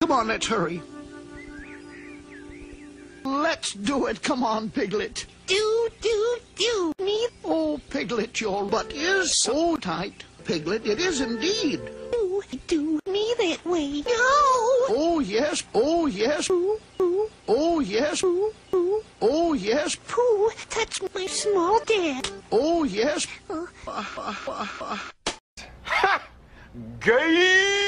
Come on, let's hurry. Let's do it. Come on, Piglet. Do, me. Oh, Piglet, your butt is so tight. Piglet, it is indeed. Do me that way. No! Oh, yes. Oh, yes. Pooh, Pooh, Oh, yes. Pooh, Pooh. Oh, yes. Pooh, touch my small dad. Oh, yes. Ha! Gay!